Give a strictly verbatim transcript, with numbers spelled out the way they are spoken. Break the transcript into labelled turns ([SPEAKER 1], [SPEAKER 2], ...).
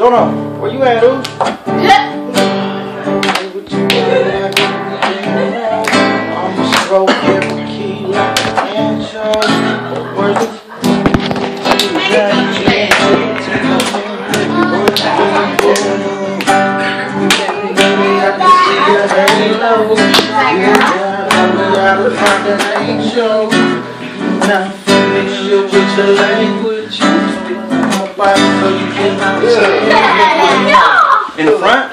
[SPEAKER 1] Jonah, where you at, dude?
[SPEAKER 2] Yeah.
[SPEAKER 1] I'ma stroke every key like an angel. Where's the now finish you with your language. I'm about so you can understand. In the front?